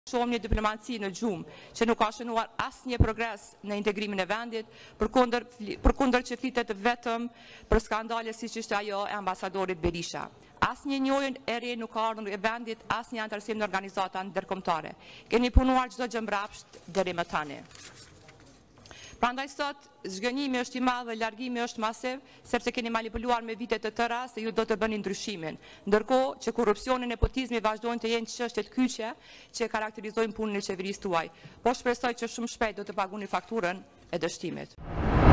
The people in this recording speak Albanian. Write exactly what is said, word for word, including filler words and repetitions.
Shohim një diplomaci në gjumë që nuk ka shënuar asnjë progres në integrimin e vendit, përkundër përkundër që flitet vetëm për skandale siç ishte ajo e ambasadorit Berisha. Asnjë njojën e re nuk ka ardhur e vendit, asnjë antarësim në organizata ndërkombëtare. Keni punuar çdo gjë mbrapsht deri më tani. Prandaj sot zhgënjimi është i madh dhe largimi është masiv, sepse keni manipuluar me vite të tëra se ju do të bëni ndryshimin. Ndërkohë që korrupsioni e nepotizmi vazhdojnë të jenë çështjet kyçe që karakterizojnë punën e qeverisë tuaj. Po shpresoj që shumë shpejt do të paguani fakturën e dështimit.